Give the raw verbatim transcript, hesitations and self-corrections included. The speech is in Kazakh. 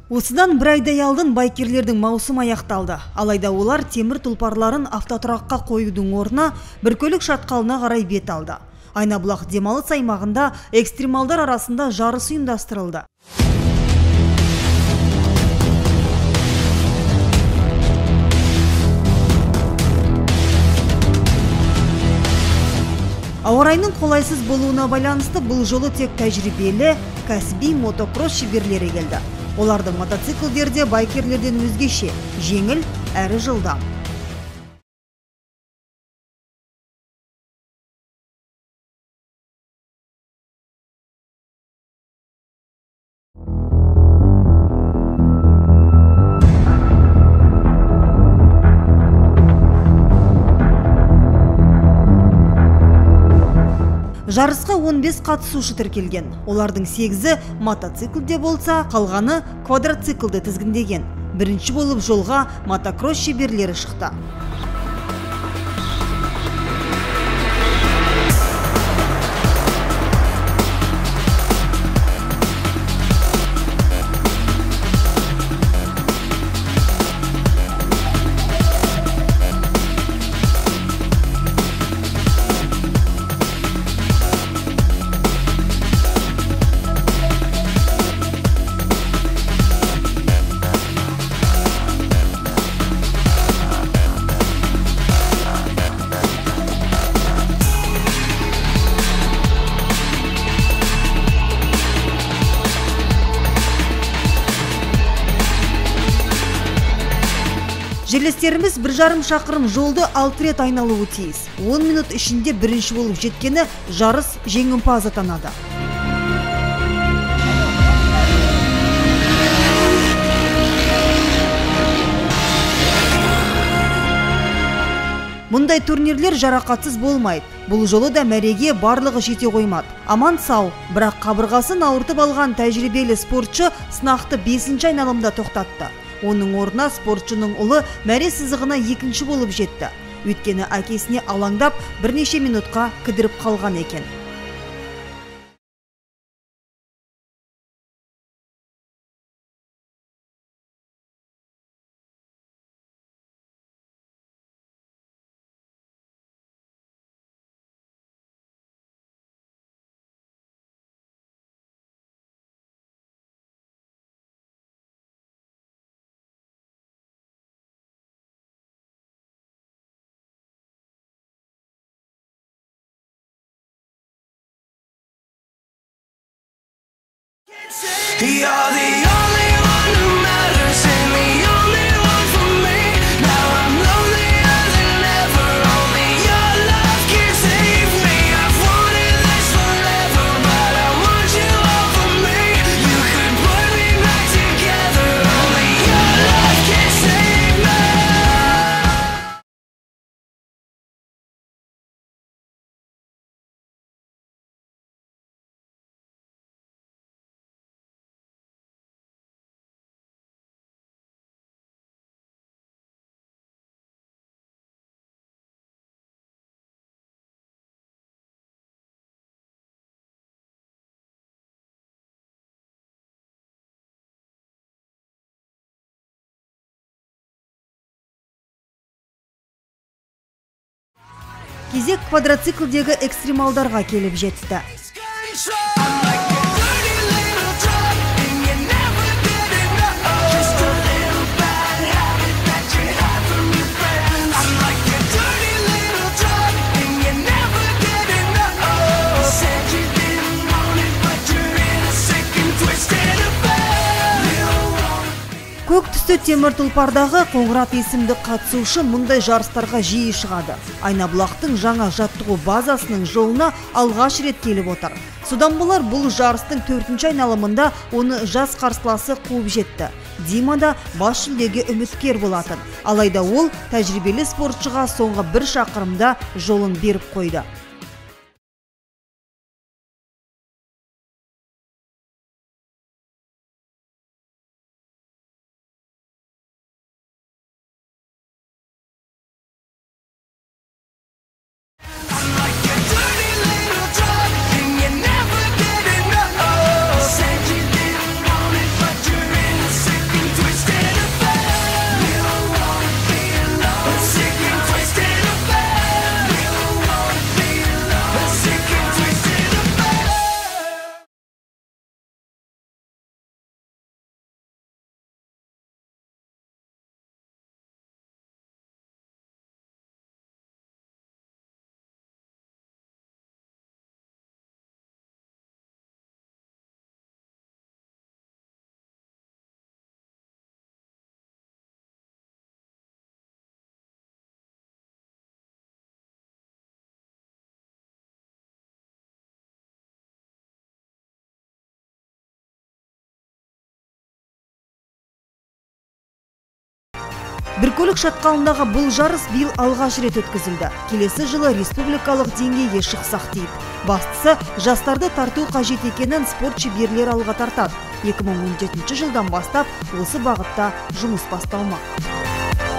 Осыдан бір айдай алдын байкерлердің маусым аяқталды. Алайда олар темір тұлпарларын автотұраққа қоюдың орнына Біркөлік шатқалына қарай бет алды. Айнабұлақ демалыс аймағында экстремалдар арасында жарыс ұйымдастырылды. Ауа райының қолайсыз болуына байланысты бұл жолы тек тәжірибелі, кәсіби мотокросс шеберлері келді. Олардың мотоциклдерде байкерлерден өзгеше, жеңіл әрі жылдам. Жарысқа он бес қатысушы тіркелген. Олардың сегізі мотоциклде болса, қалғаны квадроциклді тізгіндеген. Бірінші болып жолға мотокросс шеберлері шықты. Жерлестеріміз бір жарым шақырым жолды алты рет айналуы тиіс. он минут ішінде бірінші болып жеткені жарыс жеңімпаз атанады. Мұндай турнирлер жарақатсыз болмайды. Бұл жолы да мәреге барлығы жете қоймады. Аман сау, бірақ қабырғасын ауыртып алған тәжірибелі спортшы сынақты бесінші айналымда тоқтатты. Оның орнына спортшының ұлы мәре сызығына екінші болып жетті. Өйткені әкесіне алаңдап бірнеше минутқа кідіріп қалған екен. You're the only one who matters and the only one for me. Now I'm lonelier than ever. Only your love can save me. I've wanted this forever, but I want you all for me. You could put me back together. Only your love can save me. Кезек квадроциклдегі экстремалдарға келіп жетті. Көк түсті темір тұлпардағы Қоңырат есімді қатысушы мұндай жарыстарға жиі шығады. Айнабұлақтың жаңа жаттығу базасының жолына алғаш рет келіп отыр. Содан болар бұл жарыстың төртінші айналымында оны жас қарсыласы қуып жетті. Дима да бас жүлдеге үміткер болатын. Алайда ол тәжірибелі спортшыға соңғы бір шақырымда жолын беріп қойды. Said you didn't want it, but you're innocent. Біркөлік шатқалындағы бұл жарыс биыл алғаш рет өткізілді. Келесі жылы республикалық деңгейге шықсақ дейді. Бастысы, жастарды тарту қажет екенін спорт шеберлері алға тартады. екі мың он жетінші жылдан бастап осы бағытта жұмыс басталмақ.